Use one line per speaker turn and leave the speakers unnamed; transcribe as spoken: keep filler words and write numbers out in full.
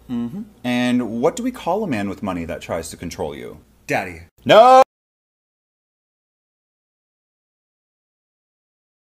Mm-hmm. And what do we call a man with money that tries to control you?
Daddy.
No!